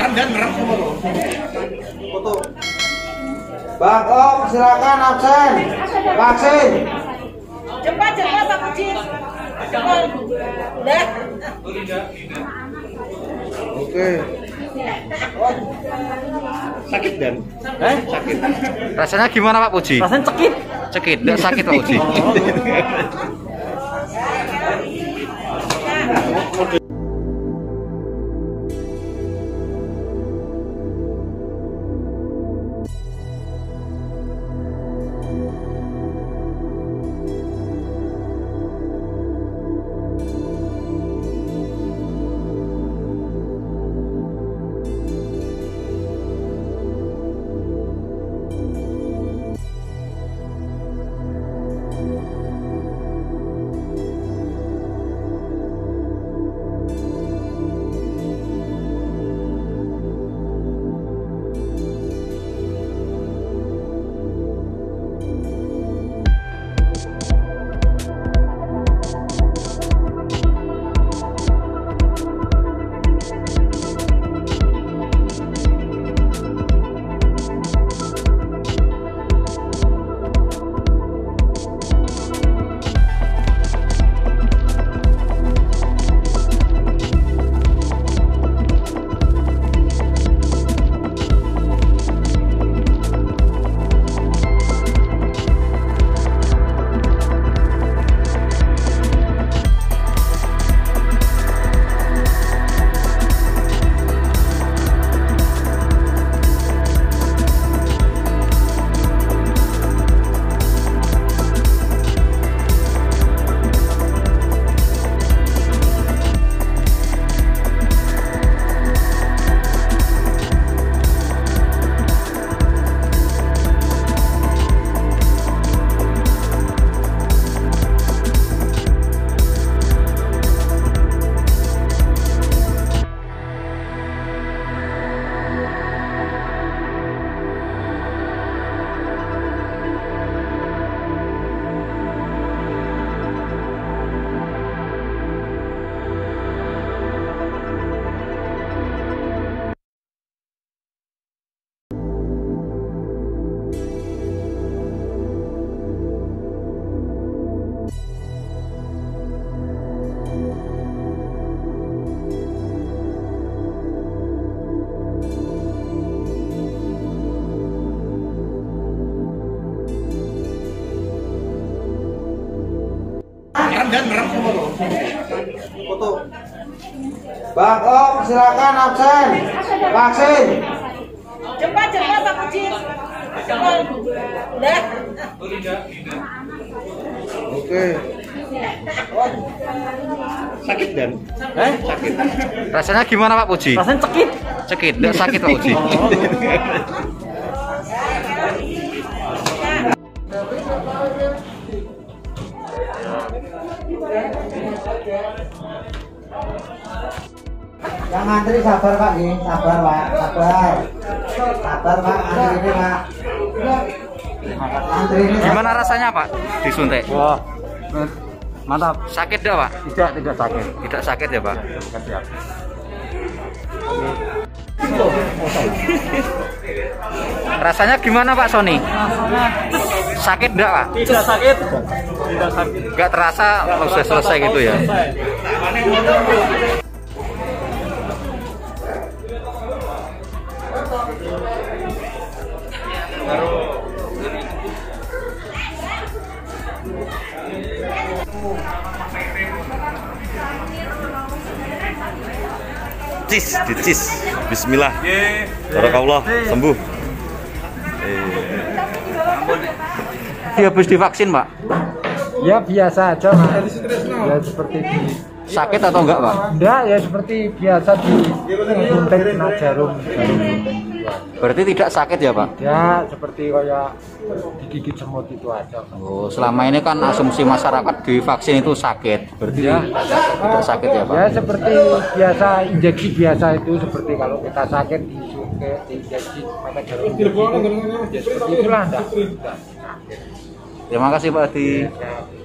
Foto. Bang Om, silakan absen. Vaksin. Cepat Pak Puji. Udah. Oke. Sakit dan? Sakit. Rasanya gimana Pak Puji? Rasanya cekit. Cekit, enggak sakit Pak Puji. Foto. Bang Om, silakan absen. Vaksin. Cepat Pak Puji. Udah. Oke. Sakit dan? Sakit. Rasanya gimana Pak Puji? Rasanya cekit. Cekit, enggak sakit Pak Puji. Yang antri sabar Pak nih, sabar Pak, sabar. Sabar Pak, antri ini Pak. Antri ini. Gimana rasanya Pak disuntik? Wah, mantap. Sakit enggak Pak? Tidak sakit. Tidak sakit ya Pak? Siap. Rasanya gimana Pak Sony? Sakit enggak Pak? Tidak sakit. Tidak sakit. Enggak terasa sudah selesai gitu ya? Dicis, bismillah, barakallah, sembuh. Dia habis divaksin Pak? Ya biasa aja Pak. Ya seperti Sakit atau enggak Pak? enggak ya seperti biasa disuntik kena jarum. Berarti tidak sakit ya Pak? Ya seperti kayak digigit semut itu aja. Oh, selama ini kan asumsi masyarakat divaksin itu sakit. Berarti Ya. tidak sakit ya Pak? Ya seperti biasa injeksi biasa itu seperti kalau kita sakit disuntik diinjeksi pakai jarum. Ya, seperti itulah enggak. Terima kasih Pak Adi. Ya.